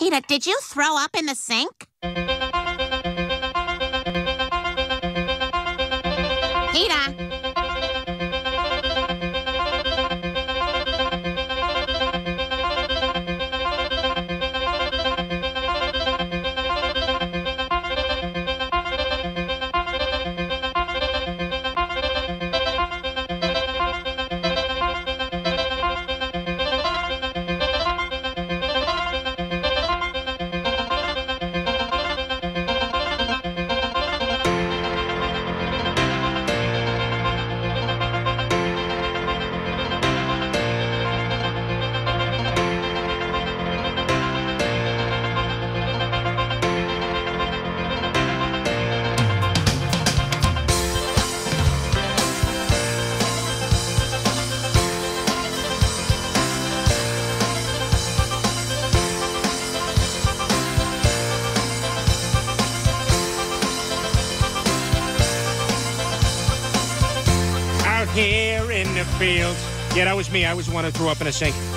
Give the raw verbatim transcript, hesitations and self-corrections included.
Peter, did you throw up in the sink? Peter? Here in the fields. Yeah, that was me. I was the one who threw up in a sink.